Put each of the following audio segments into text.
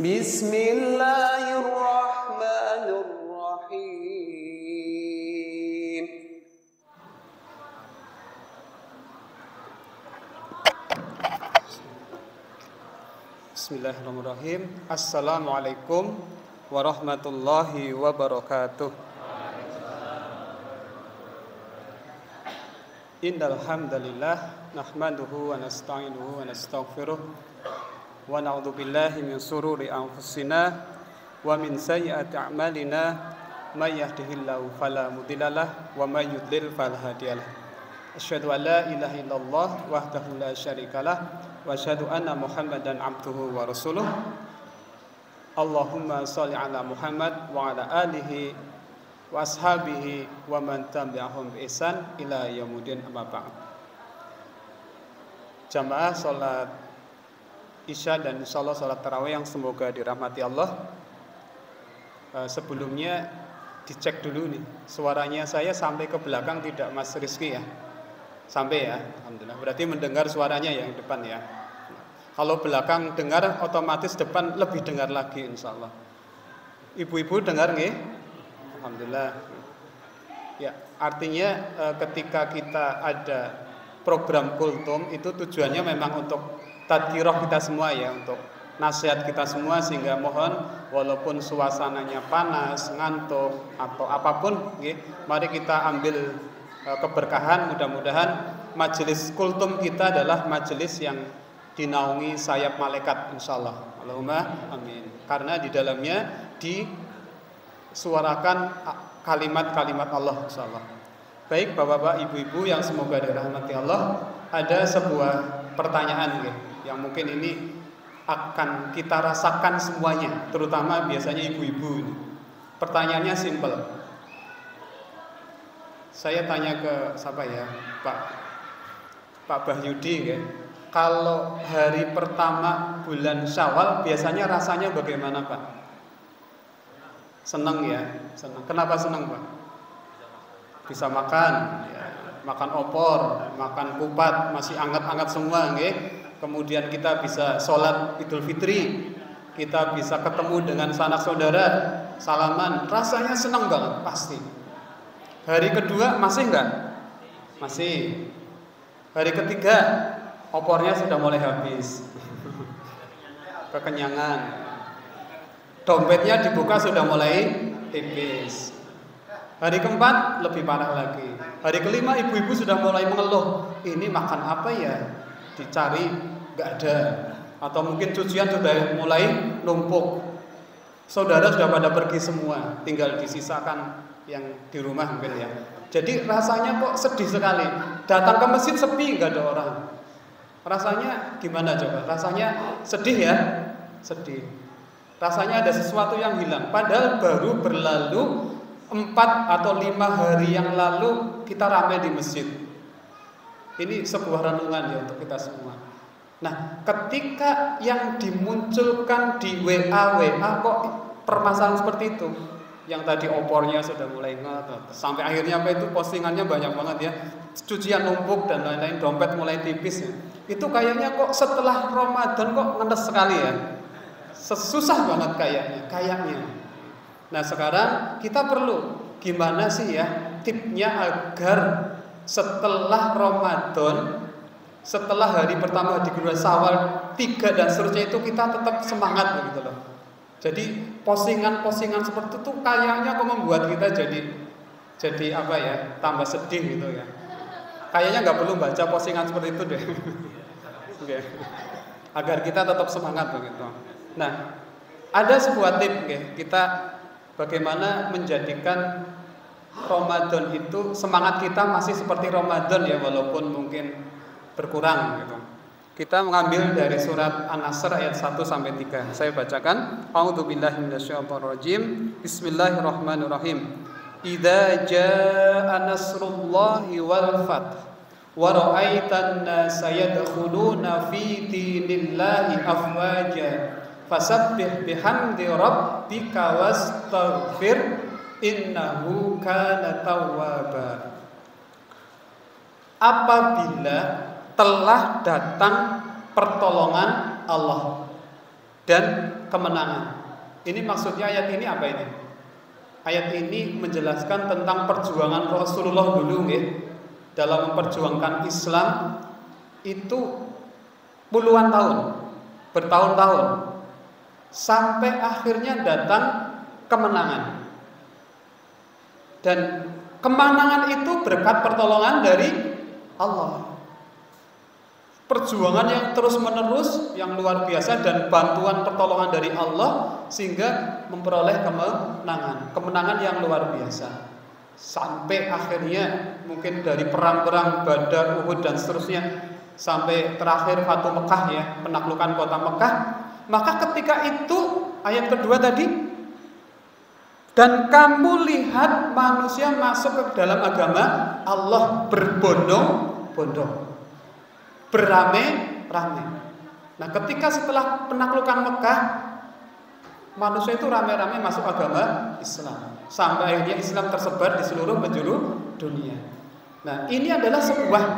Bismillahirrahmanirrahim. Bismillahirrahmanirrahim. Assalamualaikum warahmatullahi wabarakatuh. Innal hamdalillah nahmaduhu wa nasta'inuhu wa nastaghfiruh wa na'udzu billahi min shururi anfusina wa min sayyiati a'malina may yahdihillahu fala mudhillalah wa may yudlil fala hadiyalah. Asyhadu an la ilaha illallah wahdahu la syarikalah wa asyhadu anna Muhammadan abduhu wa rasuluh. Allahumma shalli ala Muhammad wa ala alihi wa ashabihi wa man tabi'ahum bi ihsan ila yaumil amma ba'd. Jamaah salat Isya dan insyaallah salat tarawih yang semoga dirahmati Allah. Sebelumnya dicek dulu nih, suaranya saya sampai ke belakang tidak, Mas Rizky ya? Sampai ya, alhamdulillah. Berarti mendengar suaranya yang depan ya. Kalau belakang dengar, otomatis depan lebih dengar lagi insyaallah. Ibu-ibu dengar nggih? Alhamdulillah. Ya, artinya ketika kita ada program kultum itu tujuannya memang untuk tadkirah kita semua ya, untuk nasihat kita semua, sehingga mohon walaupun suasananya panas, ngantuk atau apapun, mari kita ambil keberkahan. Mudah-mudahan majelis kultum kita adalah majelis yang dinaungi sayap malaikat insyaallah. Allahumma amin. Karena di dalamnya disuarakan kalimat-kalimat Allah insyaallah. Baik Bapak-bapak, Ibu-ibu yang semoga dirahmati Allah, ada sebuah pertanyaan yang mungkin ini akan kita rasakan semuanya, terutama biasanya ibu-ibu. Pertanyaannya simpel. Saya tanya ke siapa ya? Pak Bahyudi ya. Kalau hari pertama bulan Syawal biasanya rasanya bagaimana, Pak? Senang ya? Senang. Kenapa senang, Pak? Bisa makan ya. Makan opor, makan kupat, masih anget-anget semua nggih. Kemudian kita bisa sholat Idul Fitri, kita bisa ketemu dengan sanak saudara, salaman, rasanya senang banget pasti. Hari kedua masih enggak? Masih. Hari ketiga opornya sudah mulai habis. Kekenyangan. Dompetnya dibuka sudah mulai tipis. Hari keempat lebih parah lagi. Hari kelima ibu-ibu sudah mulai mengeluh, ini makan apa ya? Dicari nggak ada, atau mungkin cucian sudah mulai numpuk. Saudara sudah pada pergi semua, tinggal disisakan yang di rumah mungkin ya. Jadi rasanya kok sedih sekali. Datang ke masjid sepi, nggak ada orang. Rasanya gimana coba? Rasanya sedih ya, sedih. Rasanya ada sesuatu yang hilang. Padahal baru berlalu 4 atau 5 hari yang lalu kita ramai di masjid. Ini sebuah renungan ya untuk kita semua. Nah, ketika yang dimunculkan di WA kok permasalahan seperti itu, yang tadi opornya sudah mulai sampai akhirnya apa itu postingannya banyak banget ya, cucian numpuk dan lain-lain, dompet mulai tipis ya. Itu kayaknya kok setelah Ramadan kok ngenes sekali ya, susah banget kayaknya. Nah sekarang kita perlu gimana sih ya tipnya agar setelah Ramadan, setelah hari pertama di bulan Syawal 3 dan seterusnya itu kita tetap semangat begitu loh. Jadi postingan-postingan seperti itu kayaknya kok membuat kita jadi apa ya, tambah sedih gitu ya. Kayaknya nggak perlu baca postingan seperti itu deh. Agar kita tetap semangat begitu. Nah ada sebuah tip kita bagaimana menjadikan Ramadan itu semangat kita masih seperti Ramadan ya, walaupun mungkin berkurang gitu. Kita mengambil dari surat An-Nasr ayat 1 sampai 3. Saya bacakan. A'udzubillahi minasyaitonirrajim. Bismillahirrahmanirrahim. Idza jaa nasrullahi wal fath wa ra'aitan nasa yadkhuluna fi dinillahi afwaja fasabbih bihamdi rabbika wastaghfir innahu kana tawwaba. Apabila telah datang pertolongan Allah dan kemenangan. Ini maksudnya ayat ini apa ini? Ayat ini menjelaskan tentang perjuangan Rasulullah dulu dalam memperjuangkan Islam itu puluhan tahun, bertahun-tahun, sampai akhirnya datang kemenangan. Dan kemenangan itu berkat pertolongan dari Allah. Perjuangan yang terus-menerus, yang luar biasa, dan bantuan pertolongan dari Allah sehingga memperoleh kemenangan. Kemenangan yang luar biasa. Sampai akhirnya mungkin dari perang-perang Badar, Uhud dan seterusnya sampai terakhir Fatu Mekah ya, penaklukan kota Mekah. Maka ketika itu ayat kedua tadi, dan kamu lihat manusia masuk ke dalam agama Allah berbondong-bondong, beramai-ramai. Nah, ketika setelah penaklukan Mekah, manusia itu ramai-ramai masuk agama Islam, sampai akhirnya Islam tersebar di seluruh penjuru dunia. Nah, ini adalah sebuah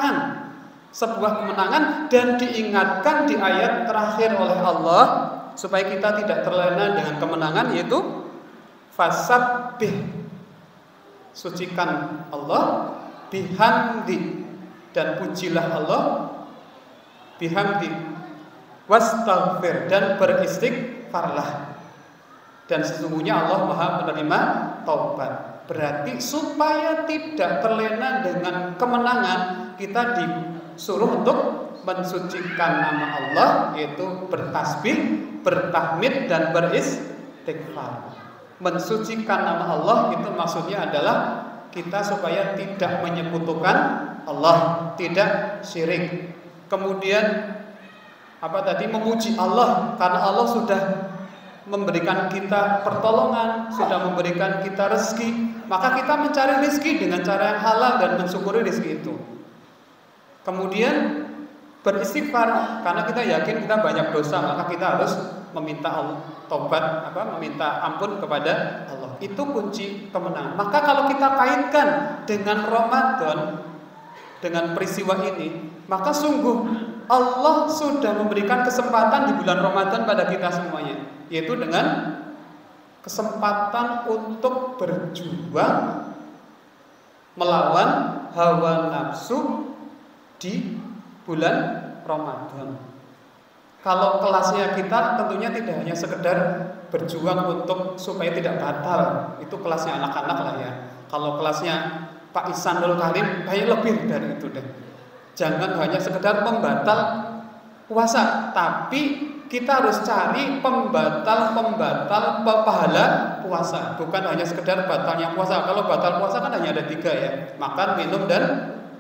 kemenangan dan diingatkan di ayat terakhir oleh Allah supaya kita tidak terlena dengan kemenangan, yaitu fasabbih, sucikan Allah, bihamdi, dan pujilah Allah, bihamdi, wastaghfir, dan beristighfarlah, dan sesungguhnya Allah Maha menerima taubat. Berarti supaya tidak terlena dengan kemenangan, kita disuruh untuk mensucikan nama Allah, yaitu bertasbih, bertahmid, dan beristighfar. Mensucikan nama Allah itu maksudnya adalah kita supaya tidak menyekutukan Allah, tidak syirik. Kemudian apa tadi, memuji Allah karena Allah sudah memberikan kita pertolongan, sudah memberikan kita rezeki, maka kita mencari rezeki dengan cara yang halal dan mensyukuri rezeki itu. Kemudian beristighfar karena kita yakin kita banyak dosa, maka kita harus meminta taubat, meminta ampun kepada Allah. Itu kunci kemenangan. Maka kalau kita kaitkan dengan Ramadan, dengan peristiwa ini, maka sungguh Allah sudah memberikan kesempatan di bulan Ramadan pada kita semuanya, yaitu dengan kesempatan untuk berjuang melawan hawa nafsu di bulan Ramadan. Kalau kelasnya kita tentunya tidak hanya sekedar berjuang untuk supaya tidak batal, itu kelasnya anak-anak lah ya. Kalau kelasnya Pak Ihsanul Karim, kayak lebih dari itu deh. Jangan hanya sekedar pembatal puasa, tapi kita harus cari pembatal pahala puasa, bukan hanya sekedar batalnya puasa. Kalau batal puasa kan hanya ada 3 ya, makan, minum, dan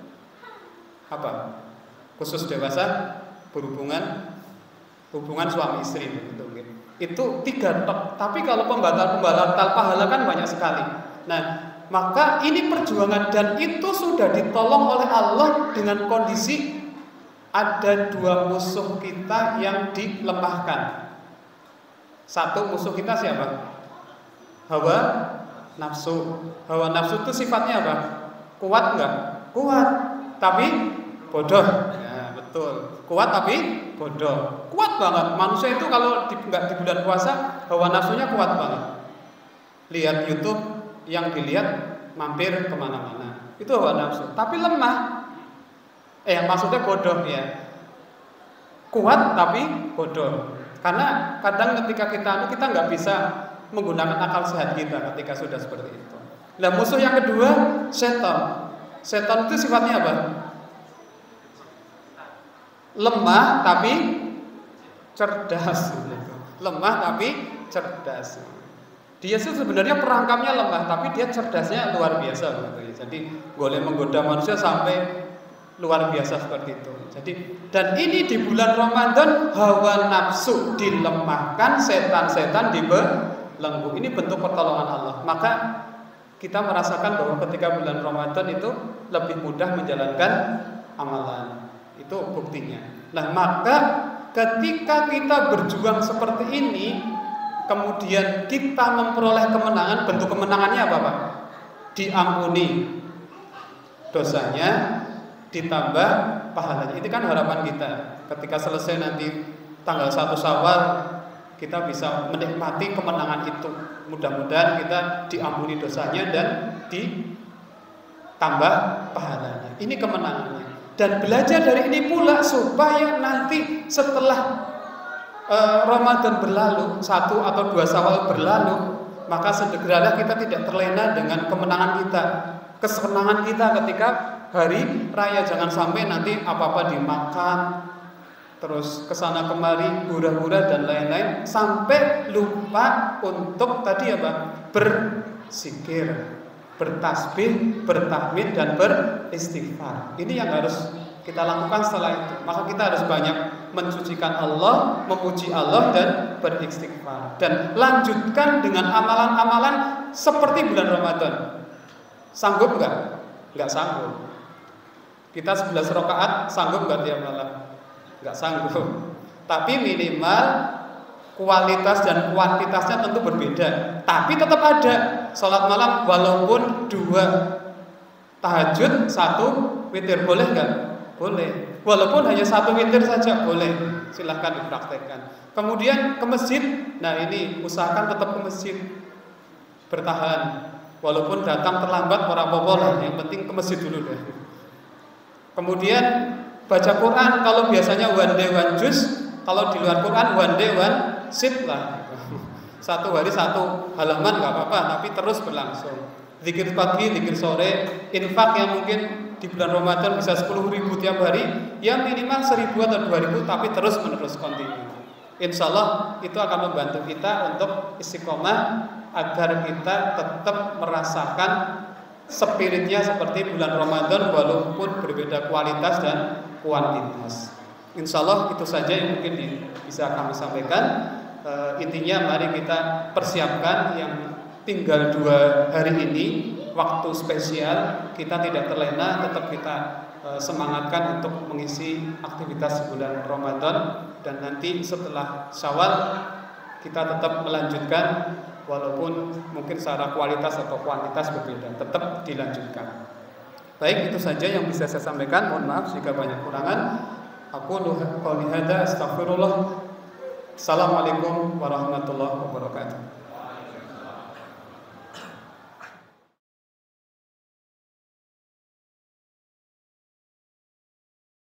apa? Khusus dewasa, hubungan suami istri begitu. Itu 3 tok. Tapi kalau pembatal pahala kan banyak sekali. Nah, maka ini perjuangan, dan itu sudah ditolong oleh Allah dengan kondisi ada 2 musuh kita yang dilemahkan. Satu musuh kita siapa? Hawa nafsu. Hawa nafsu itu sifatnya apa? Kuat enggak? Kuat, tapi bodoh. Ya, betul. Kuat tapi bodoh. Kuat banget. Manusia itu kalau enggak di bulan puasa, hawa nafsunya kuat banget. Lihat YouTube, yang dilihat mampir kemana-mana, itu hawa nafsu. Tapi lemah. Maksudnya bodoh ya. Kuat tapi bodoh. Karena kadang ketika kita nggak bisa menggunakan akal sehat kita ketika sudah seperti itu. Nah, musuh yang kedua setan. Setan itu sifatnya apa? Lemah tapi cerdas. Lemah tapi cerdas. Dia sebenarnya perangkapnya lemah, tapi dia cerdasnya luar biasa. Jadi boleh menggoda manusia sampai luar biasa seperti itu. Jadi, dan ini di bulan Ramadan hawa nafsu dilemahkan, setan-setan dibelenggu. Ini bentuk pertolongan Allah. Maka kita merasakan bahwa ketika bulan Ramadan itu lebih mudah menjalankan amalan. Itu buktinya. Nah, maka ketika kita berjuang seperti ini, kemudian kita memperoleh kemenangan, bentuk kemenangannya apa Pak? Diampuni dosanya, ditambah pahalanya. Itu kan harapan kita. Ketika selesai nanti tanggal 1 Syawal, kita bisa menikmati kemenangan itu. Mudah-mudahan kita diampuni dosanya dan ditambah pahalanya. Ini kemenangannya. Dan belajar dari ini pula supaya nanti setelah Ramadan berlalu, 1 atau 2 Syawal berlalu, maka segeralah kita tidak terlena dengan kemenangan kita, kesenangan kita ketika hari raya. Jangan sampai nanti apa-apa dimakan, terus kesana kemari, hura-hura dan lain-lain, sampai lupa untuk tadi apa? Berzikir, bertasbih, bertahmid dan beristighfar. Ini yang harus kita lakukan setelah itu. Maka kita harus banyak mensucikan Allah, memuji Allah dan beristighfar. Dan lanjutkan dengan amalan-amalan seperti bulan Ramadan. Sanggup enggak? Enggak sanggup. Kita 11 rakaat sanggup enggak tiap malam? Enggak sanggup. Tapi minimal kualitas dan kuantitasnya tentu berbeda. Tapi tetap ada salat malam walaupun 2 tahajud, 1 witir, boleh enggak? Boleh. Walaupun hanya 1 witir saja boleh. Silahkan dipraktekkan. Kemudian ke masjid. Nah ini usahakan tetap ke masjid. Bertahan. Walaupun datang terlambat ora apa-apa lah, yang penting ke masjid dulu deh. Kemudian baca Quran, kalau biasanya one day one juz, kalau di luar Quran one day one sit lah. 1 hari 1 halaman nggak apa-apa, tapi terus berlangsung. Zikir pagi, zikir sore, infak yang mungkin di bulan Ramadan bisa 10.000 tiap hari, ya minimal 1.000 atau 2.000, tapi terus menerus kontinu. Insya Allah itu akan membantu kita untuk istiqomah agar kita tetap merasakan spiritnya seperti bulan Ramadan walaupun berbeda kualitas dan kuantitas. Insya Allah itu saja yang mungkin bisa kami sampaikan. Intinya mari kita persiapkan yang tinggal 2 hari ini, waktu spesial. Kita tidak terlena, tetap kita semangatkan untuk mengisi aktivitas bulan Ramadan. Dan nanti setelah Syawal kita tetap melanjutkan, walaupun mungkin secara kualitas atau kuantitas berbeda, tetap dilanjutkan. Baik, itu saja yang bisa saya sampaikan. Mohon maaf jika banyak kurangan. Aku qouli hadza, astaghfirullah. Assalamualaikum warahmatullahi wabarakatuh.